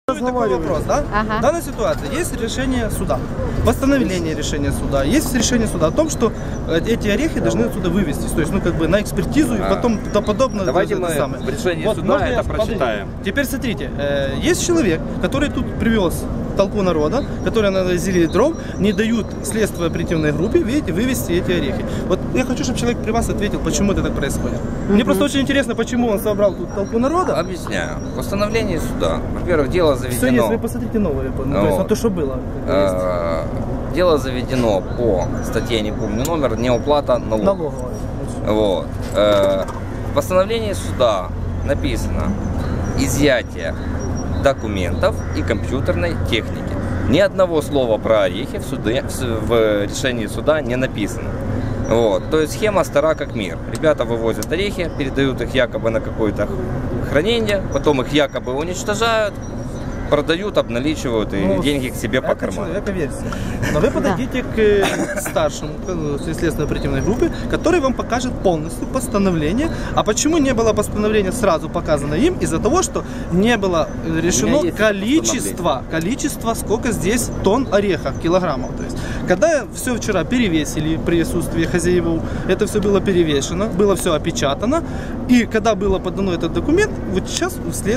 Такой вопрос, да? В данной ситуации есть решение суда, постановление решения суда, есть решение суда о том, что эти орехи должны отсюда вывестись, то есть, ну, как бы на экспертизу и потом подобное. Давайте мы в решении суда это прочитаем. Теперь смотрите, есть человек, который тут привез толпу народа, которые навозили дров, не дают следствию оперативной группе, видите, вывести эти орехи. Вот я хочу, чтобы человек при вас ответил, почему это так происходит. Мне просто очень интересно, почему он собрал тут толпу народа. Объясняю. Постановление суда. Во-первых, дело заведено... Все есть, вы посмотрите новое, то есть на то, что было. Дело заведено по статье, я не помню номер, неуплата налогов. Вот. В постановлении суда написано изъятие документов и компьютерной техники. Ни одного слова про орехи в решении суда не написано. Вот. То есть схема стара как мир. Ребята вывозят орехи, передают их якобы на какое-то хранение, потом их якобы уничтожают, продают, обналичивают и деньги к себе по карману. Это версия. Но вы подойдите к старшему следственной оперативной группе, который вам покажет полностью постановление. А почему не было постановления сразу показано им? Из-за того, что не было решено количество, сколько здесь тонн орехов, килограммов. То есть, когда все вчера перевесили в присутствии хозяев, это все было перевешено, было все опечатано. И когда было подано этот документ, вот сейчас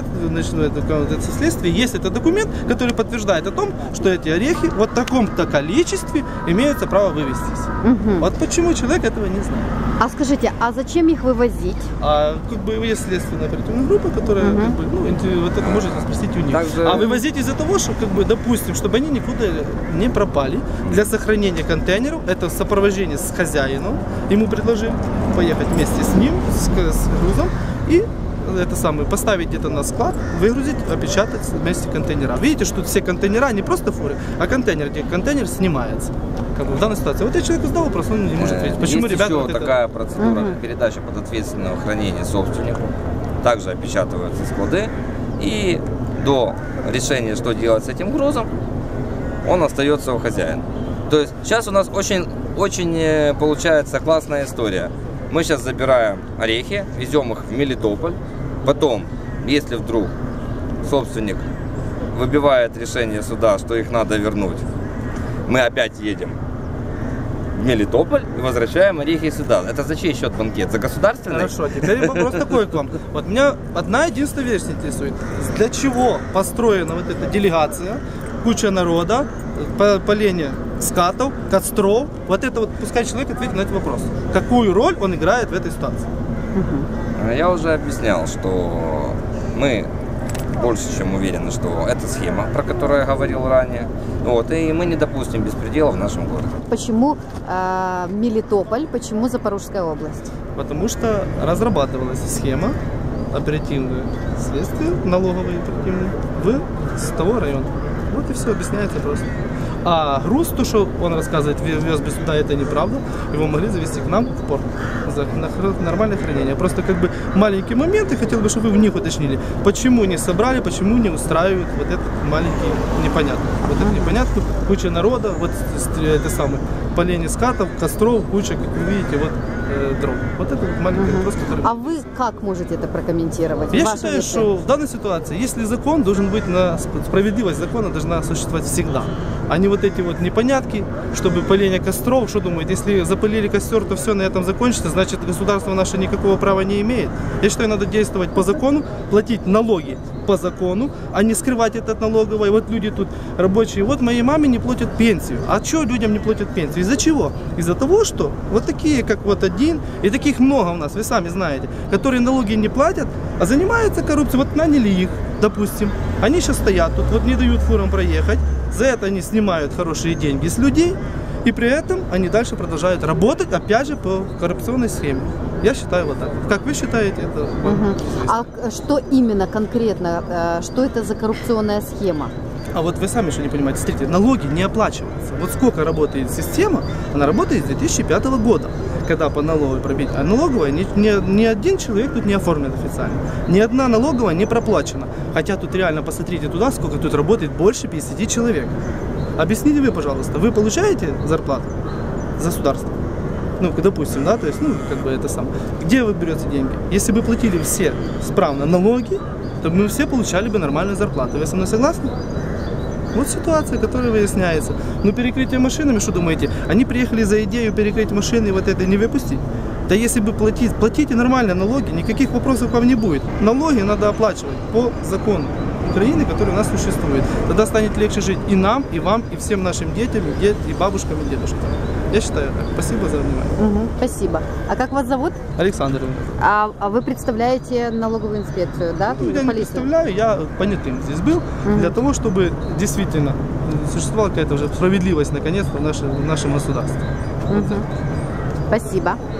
это следствие есть этот документ, который подтверждает о том, что эти орехи вот в таком-то количестве имеются право вывестись. Вот почему человек этого не знает. А скажите, а зачем их вывозить? Как бы есть следственная оперативная группа, которая, как бы, ну, вот это можете спросить у них. Также... А вывозить из-за того, что, как бы, допустим, чтобы они никуда не пропали, для сохранения контейнеров, это сопровождение с хозяином, ему предложили поехать вместе с ним, с грузом, и это самое, поставить где-то на склад, выгрузить, опечатать вместе контейнера. Видите, что тут все контейнера не просто фуры, а контейнер, где контейнер снимается. Как бы в данной ситуации. Вот я человеку задал вопрос, он не может ответить. Почему есть ребята... еще вот такая процедура передачи под ответственного хранения собственнику. Также опечатываются склады. И до решения, что делать с этим грузом, он остается у хозяина. То есть сейчас у нас очень получается классная история. Мы сейчас забираем орехи, везем их в Мелитополь. Потом, если вдруг собственник выбивает решение суда, что их надо вернуть, мы опять едем в Мелитополь и возвращаем орехи сюда. Это за чей счет банкет? За государственный? Хорошо, теперь вопрос такой к вам. Вот меня одна единственная версия интересует. Для чего построена вот эта делегация, куча народа, поление скатов, костров? Вот это вот, пускай человек ответит на этот вопрос. Какую роль он играет в этой ситуации? Я уже объяснял, что мы больше чем уверены, что это схема, про которую я говорил ранее. Вот, и мы не допустим беспредела в нашем городе. Почему Мелитополь, почему Запорожская область? Потому что разрабатывалась схема оперативное следствие, налоговое оперативное, с того района. Вот и все, объясняется просто. А груз, то, что он рассказывает, вез без суда, это неправда. Его могли завести к нам в порт за нормальное хранение. Просто как бы маленькие моменты, хотел бы, чтобы вы в них уточнили. Почему не собрали, почему не устраивают вот этот маленький непонятно. Вот эту непонятку, куча народа, вот это самое, поление скатов, костров, куча, как вы видите, вот дров. Вот это вот маленький вопрос, который... А вы как можете это прокомментировать? Я считаю, что в данной ситуации, если закон должен быть, справедливость закона должна существовать всегда. А не вот эти вот непонятки, чтобы поление костров, что думаете, если запалили костер, то все на этом закончится, значит государство наше никакого права не имеет. Я считаю, надо действовать по закону, платить налоги по закону, а не скрывать этот налоговый. Вот люди тут рабочие, вот моей маме не платят пенсию. А что людям не платят пенсию? Из-за чего? Из-за того, что вот такие, как вот один, и таких много у нас, вы сами знаете, которые налоги не платят, а занимаются коррупцией. Вот наняли их, допустим, они сейчас стоят тут, вот не дают фурам проехать, за это они снимают хорошие деньги с людей, и при этом они дальше продолжают работать, опять же, по коррупционной схеме. Я считаю вот так. Как вы считаете, это... А что именно конкретно, что это за коррупционная схема? А вот вы сами что не понимаете, смотрите, налоги не оплачиваются. Вот сколько работает система, она работает с 2005 года, когда по налоговой пробить. А налоговая, ни один человек тут не оформлен официально. Ни одна налоговая не проплачена. Хотя тут реально, посмотрите туда, сколько тут работает, больше 50 человек. Объясните вы, пожалуйста, вы получаете зарплату государства? Ну, допустим, да, то есть, ну, как бы это сам. Где вы берете деньги? Если бы платили все справно налоги, то мы все получали бы нормальную зарплату. Вы со мной согласны? Вот ситуация, которая выясняется. Но перекрытие машинами, что думаете? Они приехали за идею перекрыть машины и вот это не выпустить? Да если бы платите нормально налоги, никаких вопросов к вам не будет. Налоги надо оплачивать по закону Украины, который у нас существует. Тогда станет легче жить и нам, и вам, и всем нашим детям, и бабушкам, и дедушкам. Я считаю так. Спасибо за внимание. Спасибо. А как вас зовут? Александр. А вы представляете налоговую инспекцию, да? Ну, я не представляю, я понятым здесь был, для того, чтобы действительно существовала какая-то уже справедливость наконец-то в нашем государстве. Спасибо.